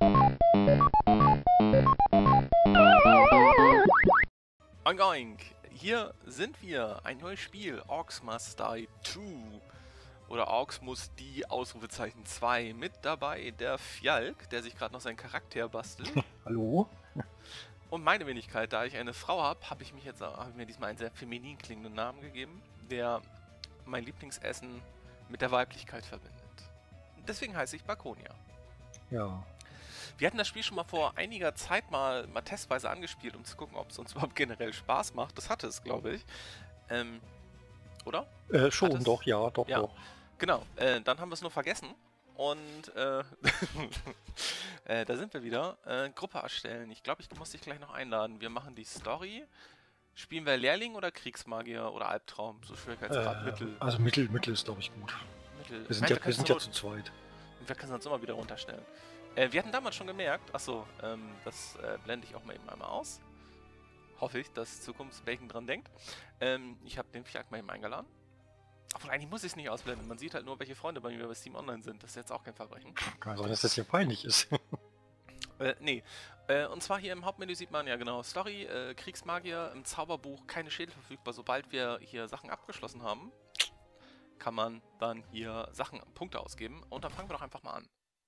Oink oink, hier sind wir, ein neues Spiel, Orcs Must Die 2 oder Orcs muss die Ausrufezeichen 2. Mit dabei der Fjalk, der sich gerade noch seinen Charakter bastelt. Hallo? Und meine Wenigkeit, da ich eine Frau habe, habe ich mir diesmal einen sehr feminin klingenden Namen gegeben, der mein Lieblingsessen mit der Weiblichkeit verbindet. Deswegen heiße ich Bakonia. Ja. Wir hatten das Spiel schon mal vor einiger Zeit mal testweise angespielt, um zu gucken, ob es uns überhaupt generell Spaß macht. Das hatte es, glaube ich. Oder? Schon, doch, ja, doch, ja. doch. Genau, dann haben wir es nur vergessen. Und da sind wir wieder. Gruppe erstellen. Ich glaube, ich muss dich gleich noch einladen. Wir machen die Story. Spielen wir Lehrling oder Kriegsmagier oder Albtraum? So Schwierigkeitsgrad Mittel. Also Mittel ist, glaube ich, gut. Mittel. Wir sind ja zu zweit. Wir können es uns immer wieder runterstellen. Wir hatten damals schon gemerkt, achso, das blende ich auch mal eben einmal aus. Hoffe ich, dass Zukunftsbacon dran denkt. Ich habe den Fjalk mal eben eingeladen. Obwohl, eigentlich muss ich es nicht ausblenden. Man sieht halt nur, welche Freunde bei mir bei Steam Online sind. Das ist jetzt auch kein Verbrechen. Kann sein, dass das hier peinlich ist. Nee. Und zwar hier im Hauptmenü sieht man ja genau Story, Kriegsmagier, im Zauberbuch keine Schädel verfügbar. Sobald wir hier Sachen abgeschlossen haben, kann man dann hier Punkte ausgeben. Und dann fangen wir doch einfach mal an.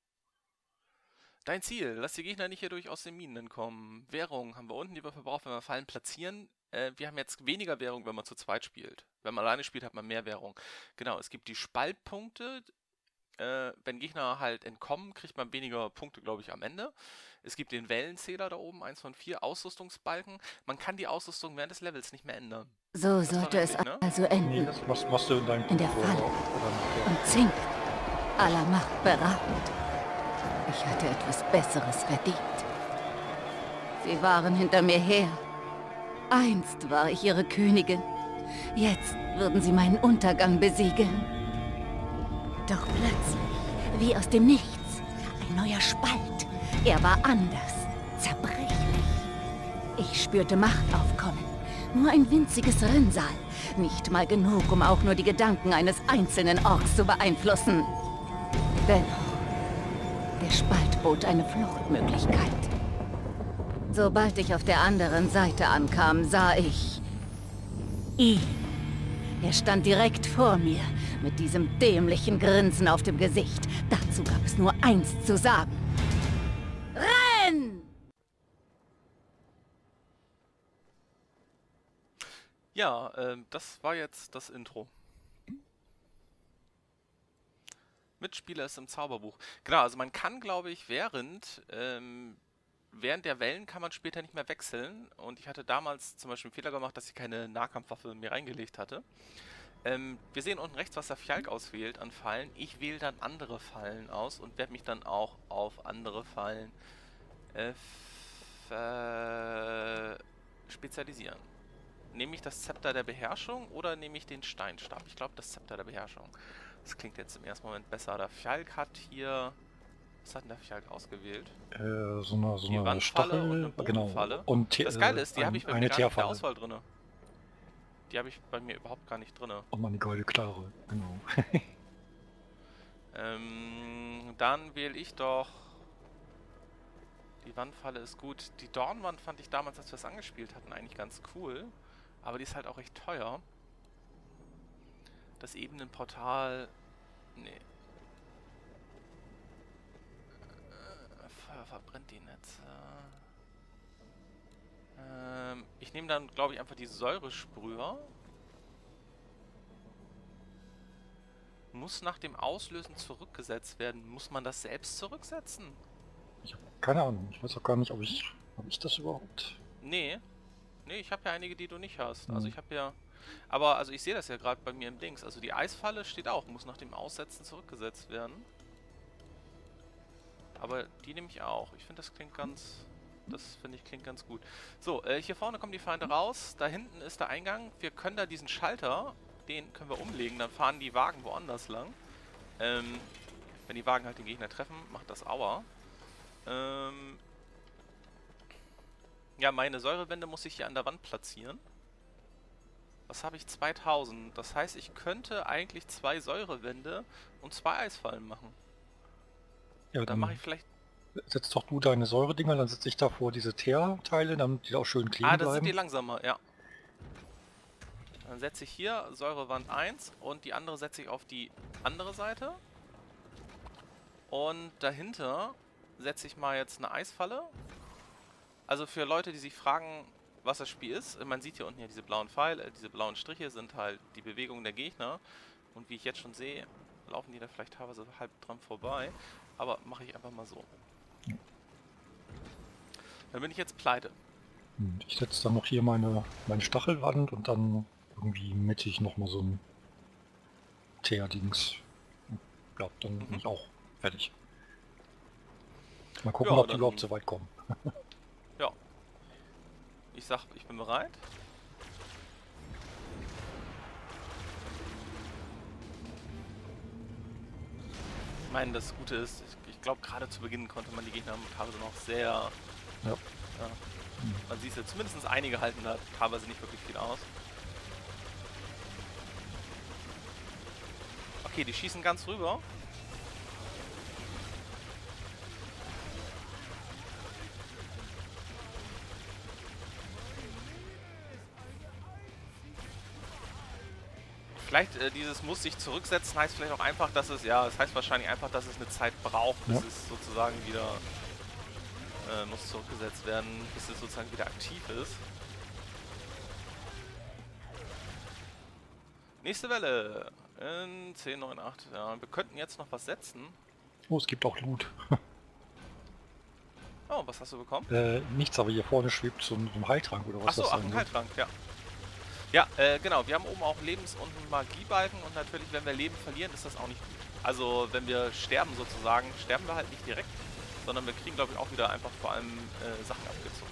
Dein Ziel, lass die Gegner nicht hier durch aus den Minen entkommen. Währung haben wir unten, die wir verbrauchen, wenn wir Fallen platzieren. Wir haben jetzt weniger Währung, wenn man zu zweit spielt. Wenn man alleine spielt, hat man mehr Währung. Genau, es gibt die Spaltpunkte. Wenn Gegner halt entkommen, kriegt man weniger Punkte, glaube ich, am Ende. Es gibt den Wellenzähler da oben, 1 von 4, Ausrüstungsbalken. Man kann die Ausrüstung während des Levels nicht mehr ändern. So sollte es also enden. Nee, das machst du in deinem In der Falle. Und Zink. Aller Macht beraubt. Ich hatte etwas Besseres verdient. Sie waren hinter mir her. Einst war ich ihre Königin. Jetzt würden sie meinen Untergang besiegeln. Doch plötzlich, wie aus dem Nichts, ein neuer Spalt. Er war anders, zerbrechlich. Ich spürte Macht aufkommen. Nur ein winziges Rinnsal. Nicht mal genug, um auch nur die Gedanken eines einzelnen Orks zu beeinflussen. Dennoch, der Spalt bot eine Fluchtmöglichkeit. Sobald ich auf der anderen Seite ankam, sah ich ihn. Er stand direkt vor mir, mit diesem dämlichen Grinsen auf dem Gesicht. Dazu gab es nur eins zu sagen. Renn! Ja, das war jetzt das Intro. Mitspieler ist im Zauberbuch. Genau, also man kann, glaube ich, während der Wellen kann man später nicht mehr wechseln. Und ich hatte damals zum Beispiel einen Fehler gemacht, dass ich keine Nahkampfwaffe mir reingelegt hatte. Wir sehen unten rechts, was der Fjalk auswählt an Fallen. Ich wähle dann andere Fallen aus und werde mich dann auch auf andere Fallen spezialisieren. Nehme ich das Zepter der Beherrschung oder nehme ich den Steinstab? Ich glaube, das Zepter der Beherrschung. Das klingt jetzt im ersten Moment besser. Der Fjalk hat hier... Was hat denn der Fjalk ausgewählt? So eine die Wandfalle Stachel, und eine Bodenfalle. Genau. Und das Geile ist, die habe ich bei mir gar nicht in der Teerfalle. Auswahl drin. Die habe ich bei mir überhaupt gar nicht drin. Und meine goldene Klare, genau. Dann wähle ich doch... Die Wandfalle ist gut. Die Dornwand fand ich damals, als wir es angespielt hatten, eigentlich ganz cool. Aber die ist halt auch recht teuer. Das Ebenenportal... Nee. Feuer verbrennt die Netze. Ich nehme dann, glaube ich, einfach die Säuresprüher. Muss nach dem Auslösen zurückgesetzt werden. Muss man das selbst zurücksetzen? Ich habe keine Ahnung. Ich weiß auch gar nicht, ob ich... Habe ich das überhaupt? Nee. Nee, ich habe ja einige, die du nicht hast. Also ich habe ja... Aber also ich sehe das ja gerade bei mir im Dings. Also die Eisfalle steht auch. Muss nach dem Aussetzen zurückgesetzt werden. Aber die nehme ich auch. Ich finde, das klingt ganz... Das finde ich klingt ganz gut. So, hier vorne kommen die Feinde raus. Da hinten ist der Eingang. Wir können da diesen Schalter, den können wir umlegen. Dann fahren die Wagen woanders lang. Wenn die Wagen halt den Gegner treffen, macht das Aua. Ja, meine Säurewände muss ich hier an der Wand platzieren. Was habe ich? 2000. Das heißt, ich könnte eigentlich 2 Säurewände und 2 Eisfallen machen. Ja, Dann mache ich vielleicht... setz doch du deine Säuredinger, dann setze ich davor diese Teerteile, damit die auch schön kleben Ah, das sind die bleiben. langsamer, ja. Dann setze ich hier Säurewand 1 und die andere setze ich auf die andere Seite. Und dahinter setze ich mal jetzt eine Eisfalle. Also für Leute, die sich fragen, was das Spiel ist, man sieht hier unten ja diese blauen Pfeile, diese blauen Striche sind halt die Bewegungen der Gegner. Und wie ich jetzt schon sehe, laufen die da vielleicht teilweise halb dran vorbei. Aber mache ich einfach mal so. Dann bin ich jetzt pleite. Und ich setze dann noch hier meine Stachelwand und dann irgendwie mittig nochmal so ein Teerdings. Ja, dann bin ich auch fertig. Mal gucken, Ja, ob die dann- überhaupt so weit kommen. Ja. Ich sag, ich bin bereit. Ich meine, das Gute ist, ich glaube, gerade zu Beginn konnte man die Gegner teilweise noch sehr... Ja. Ja, man sieht es ja, zumindest einige halten da teilweise nicht wirklich viel aus. Okay, die schießen ganz rüber. Vielleicht dieses muss sich zurücksetzen heißt vielleicht auch einfach, dass es, ja, es heißt wahrscheinlich einfach, dass es eine Zeit braucht, bis Ja. es sozusagen wieder muss zurückgesetzt werden, bis es sozusagen wieder aktiv ist. Nächste Welle in 10, 9, 8. Ja, wir könnten jetzt noch was setzen. Oh, es gibt auch Loot. Oh, was hast du bekommen? Nichts, aber hier vorne schwebt so ein Heiltrank oder was Achso, das ach, sein ein soll. Heiltrank, ja. Ja, genau. Wir haben oben auch Lebens- und einen Magiebalken und natürlich, wenn wir Leben verlieren, ist das auch nicht gut. Also, wenn wir sterben sozusagen, sterben wir halt nicht direkt, sondern wir kriegen, glaube ich, auch wieder einfach vor allem Sachen abgezogen.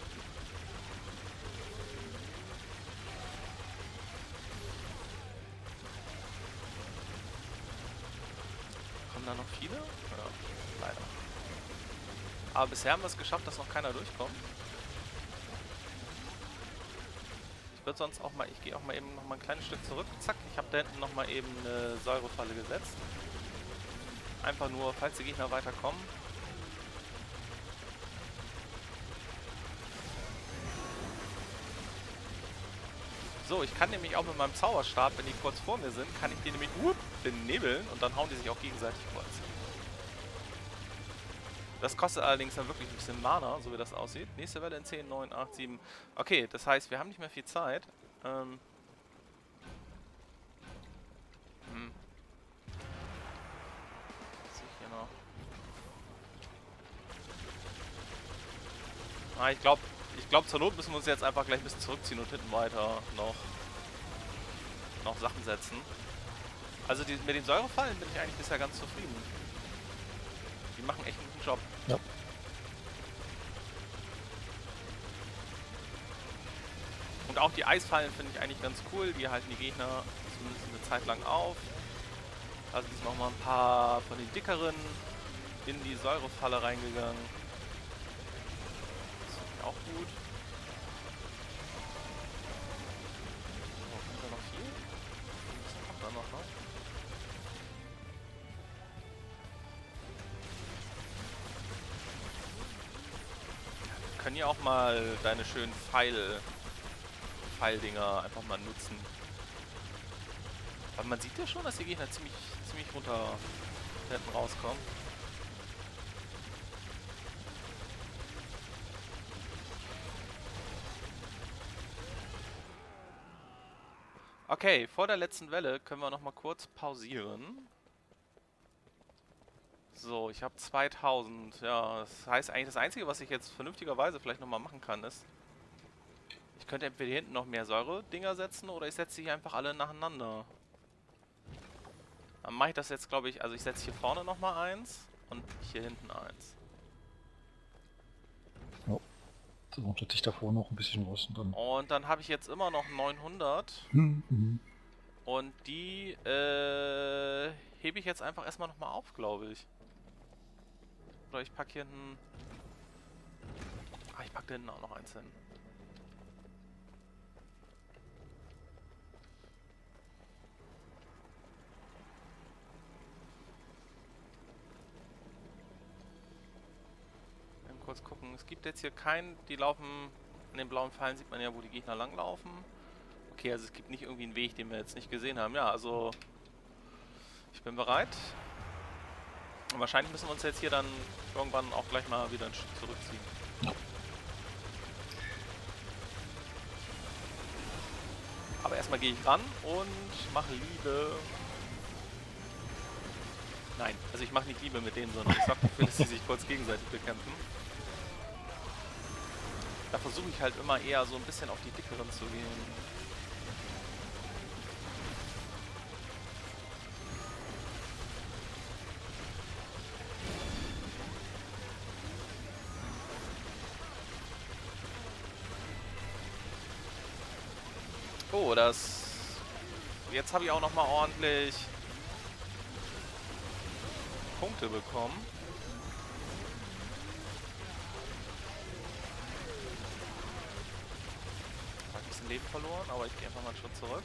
Kommen da noch viele? Ja, leider. Aber bisher haben wir es geschafft, dass noch keiner durchkommt. Ich würde sonst auch mal, ich gehe auch mal eben noch mal ein kleines Stück zurück. Zack, ich habe da hinten noch mal eben eine Säurefalle gesetzt. Einfach nur, falls die Gegner weiterkommen. So, ich kann nämlich auch mit meinem Zauberstab, wenn die kurz vor mir sind, kann ich die nämlich benebeln und dann hauen die sich auch gegenseitig kurz. Das kostet allerdings dann wirklich ein bisschen Mana, so wie das aussieht. Nächste Welle in 10, 9, 8, 7. Okay, das heißt, wir haben nicht mehr viel Zeit. Was sehe ich hier noch? Ah, ich glaube, zur Not müssen wir uns jetzt einfach gleich ein bisschen zurückziehen und hinten weiter noch Sachen setzen. Also mit den Säurefallen bin ich eigentlich bisher ganz zufrieden. Die machen echt einen guten Job. Ja. Und auch die Eisfallen finde ich eigentlich ganz cool. Die halten die Gegner zumindest eine Zeit lang auf. Also sind noch mal ein paar von den dickeren in die Säurefalle reingegangen. Das finde ich auch gut. Oh, kommt da noch viel? Ein bisschen kommt da noch, ne? Wir können ja auch mal deine schönen Pfeildinger einfach mal nutzen. Aber man sieht ja schon, dass die Gegner ziemlich runter hinten rauskommen. Okay, vor der letzten Welle können wir noch mal kurz pausieren. So, ich habe 2000. Ja, das heißt eigentlich, das Einzige, was ich jetzt vernünftigerweise vielleicht noch mal machen kann, ist, ich könnte entweder hier hinten noch mehr Säure-Dinger setzen oder ich setze die einfach alle nacheinander. Dann mache ich das jetzt, glaube ich, also ich setze hier vorne noch mal eins und hier hinten eins. Ja. So, setze ich davor noch ein bisschen was und dann... Und dann habe ich jetzt immer noch 900 Mhm. und die hebe ich jetzt einfach erstmal noch mal auf, glaube ich. Oder ich packe hier hinten... Ah, ich packe da hinten auch noch eins hin. kurz gucken. Es gibt jetzt hier keinen, die laufen, an den blauen Pfeilen sieht man ja, wo die Gegner langlaufen. Okay, also es gibt nicht irgendwie einen Weg, den wir jetzt nicht gesehen haben. Ja, also ich bin bereit. Und wahrscheinlich müssen wir uns jetzt hier dann irgendwann auch gleich mal wieder ein Stück zurückziehen. Aber erstmal gehe ich ran und mache Liebe. Nein, also ich mache nicht Liebe mit denen, sondern ich sorge dafür, dass sie sich kurz gegenseitig bekämpfen. Da versuche ich halt immer eher so ein bisschen auf die dickeren zu gehen. Oh, das... Jetzt habe ich auch noch mal ordentlich Punkte bekommen. Ich habe ein bisschen Leben verloren, aber ich gehe einfach mal einen Schritt zurück.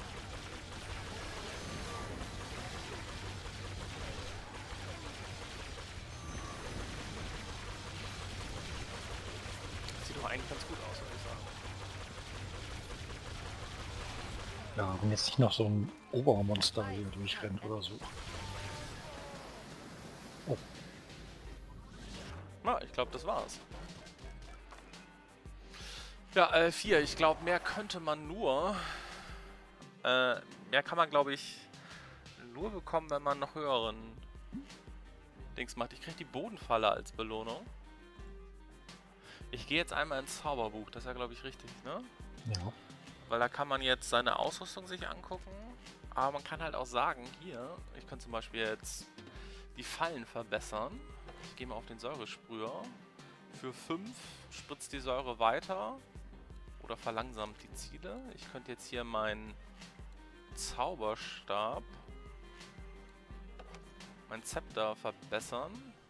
Das sieht doch eigentlich ganz gut aus, würde ich sagen. Ja, wenn jetzt nicht noch so ein Obermonster hier durchrennt oder so. Oh. Na, ich glaube, das war's. Ja, 4. Ich glaube, mehr könnte man nur... mehr kann man, glaube ich, nur bekommen, wenn man noch höheren Dings macht. Ich kriege die Bodenfalle als Belohnung. Ich gehe jetzt einmal ins Zauberbuch. Das ist ja, glaube ich, richtig, ne? Ja. Weil da kann man jetzt seine Ausrüstung sich angucken. Aber man kann halt auch sagen, hier, ich kann zum Beispiel jetzt die Fallen verbessern. Ich gehe mal auf den Säuresprüher. Für 5 spritzt die Säure weiter oder verlangsamt die Ziele. Ich könnte jetzt hier meinen Zauberstab, mein Zepter verbessern.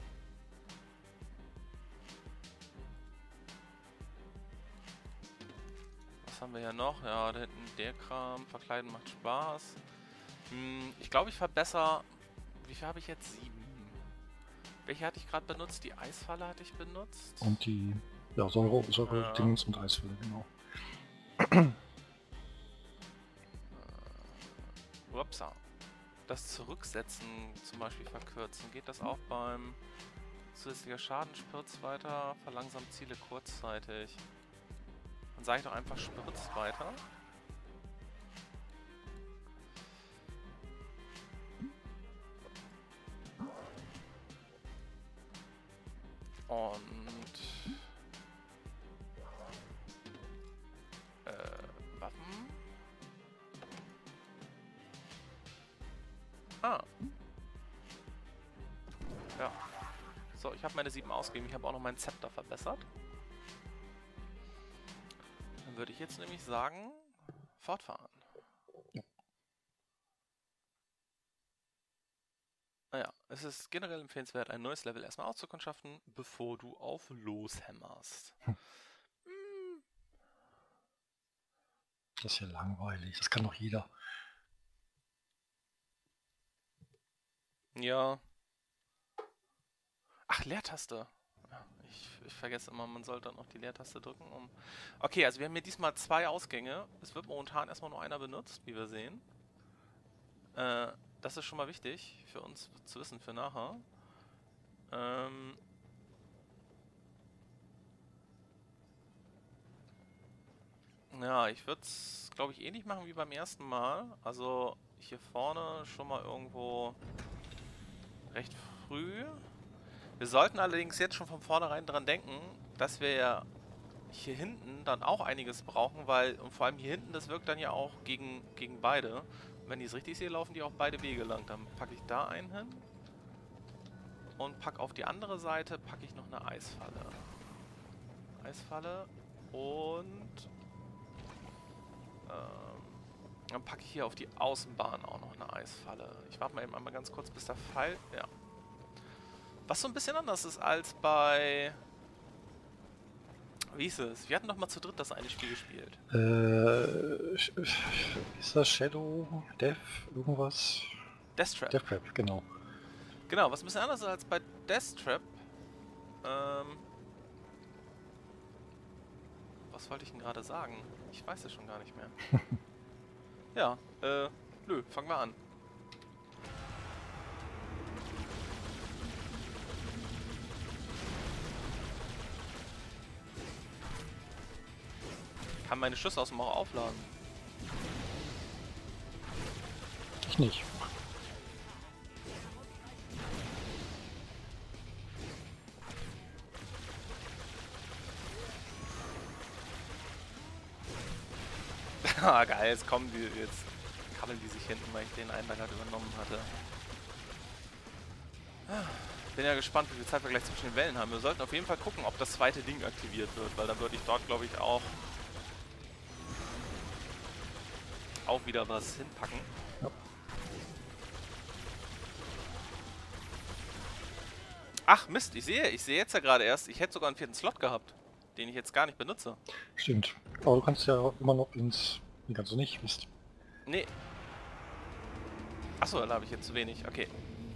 Was haben wir hier noch? Ja, da hinten der Kram. Verkleiden macht Spaß. Ich glaube, ich verbessere... Wie viel habe ich jetzt? 7. Welche hatte ich gerade benutzt? Die Eisfalle hatte ich benutzt. Und die Säure-Dings und Eisfälle, genau. Upsa. Das Zurücksetzen zum Beispiel verkürzen. Geht das auch beim zusätzlicher Schaden spritzt weiter, verlangsamt Ziele kurzzeitig. Dann sage ich doch einfach spritzt weiter. Und Waffen. Ah. Ja. So, ich habe meine 7 ausgegeben. Ich habe auch noch meinen Zepter verbessert. Dann würde ich jetzt nämlich sagen, fortfahren. Naja, es ist generell empfehlenswert, ein neues Level erstmal auszukundschaften, bevor du auf loshämmerst. Das ist ja langweilig, das kann doch jeder. Ja. Ach, Leertaste. Ja, ich vergesse immer, man sollte dann auch die Leertaste drücken, um... Okay, also wir haben hier diesmal 2 Ausgänge. Es wird momentan erstmal nur einer benutzt, wie wir sehen. Das ist schon mal wichtig für uns zu wissen für nachher. Ja, ich würde es, glaube ich, ähnlich machen wie beim ersten Mal. Also hier vorne schon mal irgendwo recht früh. Wir sollten allerdings jetzt schon von vornherein dran denken, dass wir ja hier hinten dann auch einiges brauchen, weil, und vor allem hier hinten, das wirkt dann ja auch gegen beide. Und wenn ich es richtig sehe, laufen die auch beide Wege lang. Dann packe ich da einen hin und packe auf die andere Seite, packe ich noch eine Eisfalle. Eisfalle und dann packe ich hier auf die Außenbahn auch noch eine Eisfalle. Ich warte mal eben einmal ganz kurz, bis der Pfeil... Ja. Was so ein bisschen anders ist als bei... Wie hieß es? Wir hatten doch mal zu dritt das eine Spiel gespielt. Ist das Shadow, Death, irgendwas? Death Trap. Death Trap, genau. Genau, was ein bisschen anders ist als bei Death Trap. was wollte ich denn gerade sagen? Ich weiß es schon gar nicht mehr. Ja, nö, fangen wir an. Kann meine Schüsse aus dem Mauer aufladen. Ich nicht. Ah, geil, jetzt kommen die, jetzt krabbeln die sich hinten, weil ich den einen da gerade übernommen hatte. Bin ja gespannt, wie viel Zeit wir gleich zwischen den Wellen haben. Wir sollten auf jeden Fall gucken, ob das zweite Ding aktiviert wird, weil dann würde ich dort, glaube ich, auch wieder was hinpacken. Ja. Ach Mist, ich sehe jetzt ja gerade erst, ich hätte sogar einen 4. Slot gehabt, den ich jetzt gar nicht benutze. Stimmt. Aber du kannst ja immer noch ins... Wie kannst du nicht? Mist. Nee. Achso, da habe ich jetzt zu wenig. Okay.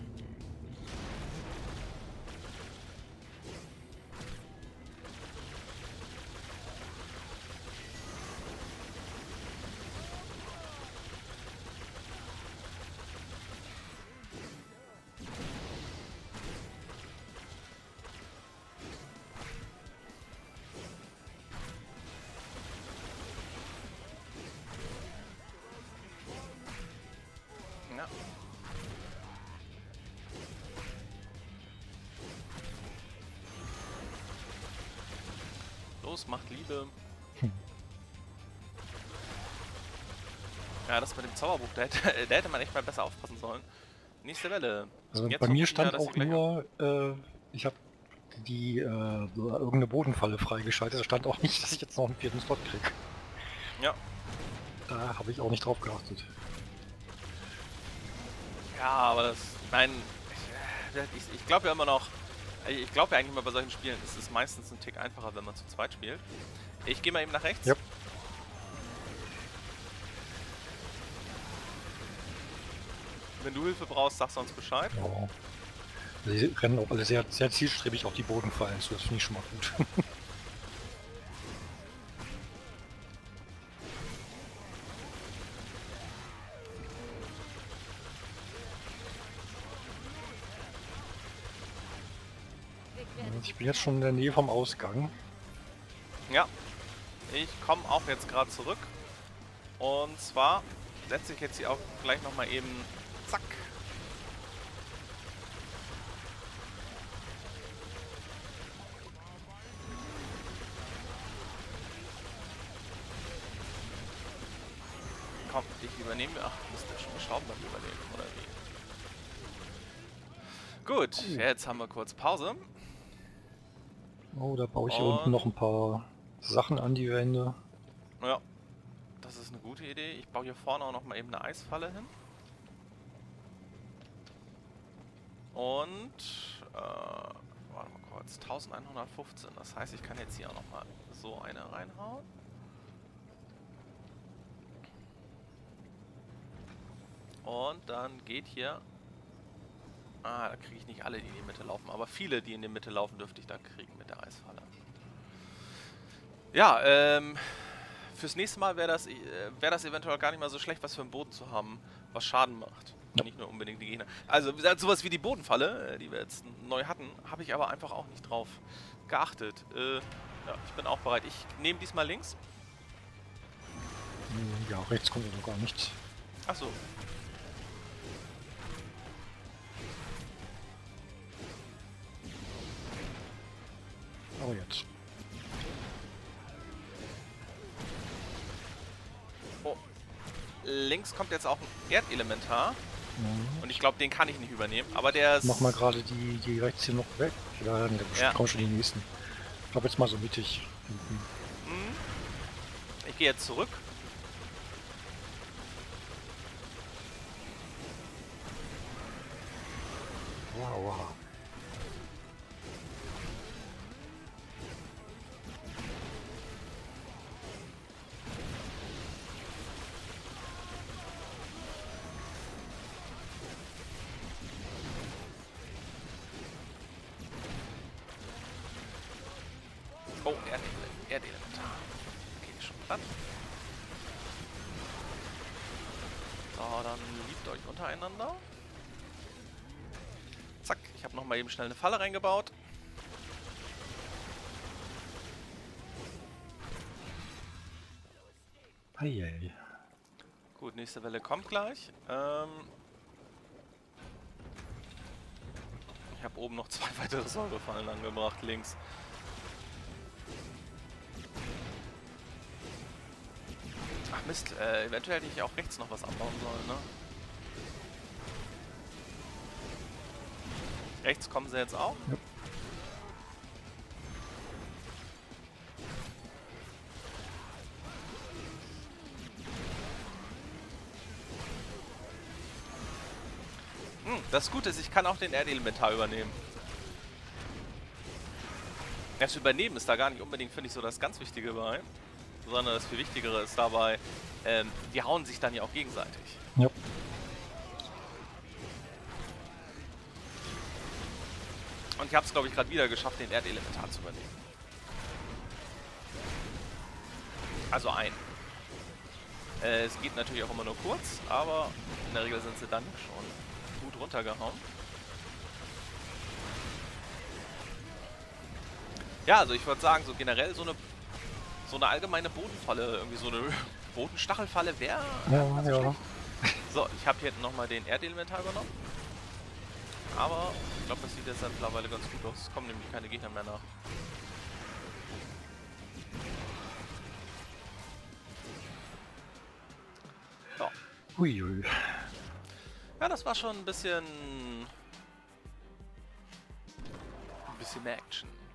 Ja. Los, macht Liebe. Ja, das mit dem Zauberbuch, da hätte man echt mal besser aufpassen sollen. Nächste Welle. Also Jetzt bei mir hoffe ich stand ja, dass auch ich gleich nur, ich habe die irgendeine Bodenfalle freigeschaltet. Da stand auch nicht, dass ich jetzt noch einen 4. Slot kriege. Ja. Da habe ich auch nicht drauf geachtet. Ja, aber das... Nein, ich glaube ja immer noch... Ich glaube ja eigentlich mal bei solchen Spielen, es ist meistens ein Tick einfacher, wenn man zu zweit spielt. Ich gehe mal eben nach rechts. Ja. Wenn du Hilfe brauchst, sagst du uns Bescheid. Ja. Sie rennen auch alle sehr, sehr zielstrebig auf die Bodenfallen zu. Das finde ich schon mal gut. Ich bin jetzt schon in der Nähe vom Ausgang. Ja, ich komme auch jetzt gerade zurück. Und zwar setze ich jetzt hier auch gleich nochmal eben... Zack. Komm, ich übernehme... Ach, Mist, der schon die Schrauben beim Übernehmen, oder wie? Gut, jetzt haben wir kurz Pause. Oh, da baue ich hier Und- unten noch ein paar Sachen an die Wände. Ja, das ist eine gute Idee. Ich baue hier vorne auch noch mal eben eine Eisfalle hin. Und, warte mal kurz, 1115. Das heißt, ich kann jetzt hier auch noch mal so eine reinhauen. Und dann geht hier... Ah, da kriege ich nicht alle, die in die Mitte laufen. Aber viele, die in die Mitte laufen, dürfte ich da kriegen mit der Eisfalle. Ja, fürs nächste Mal wäre das eventuell gar nicht mal so schlecht, was für einen Boden zu haben, was Schaden macht. Ja. Nicht nur unbedingt die Gegner. Also, wie gesagt, sowas wie die Bodenfalle, die wir jetzt neu hatten, habe ich aber einfach auch nicht drauf geachtet. Ja, ich bin auch bereit. Ich nehme diesmal links. Ja, rechts kommt ja noch gar nichts. Achso. Aber jetzt. Oh. Links kommt jetzt auch ein Erdelementar. Mhm. Und ich glaube, den kann ich nicht übernehmen. Aber der ist... Mach mal gerade die rechts hier noch weg. Ja, nee, da Ja. kommen schon die nächsten. Ich glaube jetzt mal so mittig. hinten. Ich gehe jetzt zurück. Wow, wow. Oh, Erdelementar. Erdelementar. Okay, schon platt. So, dann liebt euch untereinander. Zack, ich habe nochmal eben schnell eine Falle reingebaut. Eieiei. Gut, nächste Welle kommt gleich. Ich habe oben noch 2 weitere Säurefallen angebracht, links. Ach Mist, eventuell hätte ich auch rechts noch was anbauen sollen, ne? Rechts kommen sie jetzt auch? Ja. Das Gute ist, ich kann auch den Erdelementar übernehmen. Das Übernehmen ist da gar nicht unbedingt, finde ich, so das ganz Wichtige bei. Sondern das viel Wichtigere ist dabei, die hauen sich dann ja auch gegenseitig. Ja. Und ich habe es, glaube ich, gerade wieder geschafft, den Erdelementar zu übernehmen. Also ein. Es geht natürlich auch immer nur kurz, aber in der Regel sind sie dann schon gut runtergehauen. Ja, also ich würde sagen, so generell so eine allgemeine Bodenfalle, irgendwie so eine Bodenstachelfalle wäre... Ja, ja. So, ich habe hier nochmal den Erdelementar genommen. Aber ich glaube, das sieht jetzt dann mittlerweile ganz gut aus. Es kommen nämlich keine Gegner mehr nach. Ja. Uiui. Ja, das war schon ein bisschen Action.